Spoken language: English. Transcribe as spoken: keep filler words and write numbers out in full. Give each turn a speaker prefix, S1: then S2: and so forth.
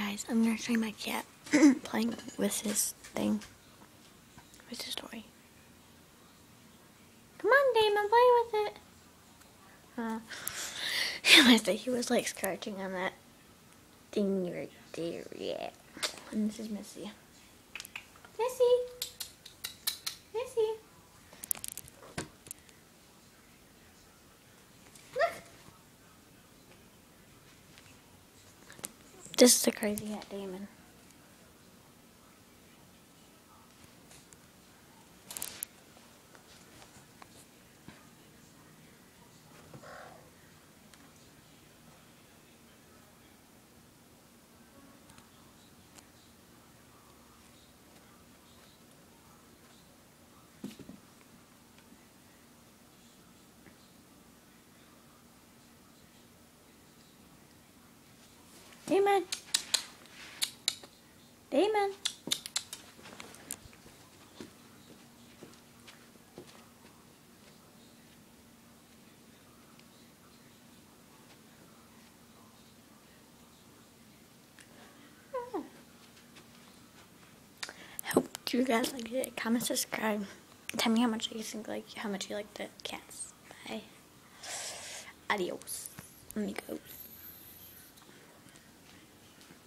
S1: guys, I'm gonna show you my cat playing with his thing. What's his story? Come on, Damon, play with it. Uh, I think he was like scratching on that thing right there, yeah. And this is Missy. Missy! Missy! Look! This is the crazy hat, Damon. Damon! Damon! Hope you guys like it. Comment, subscribe. Tell me how much you think, like, how much you like the cats. Bye. Adios, amigos.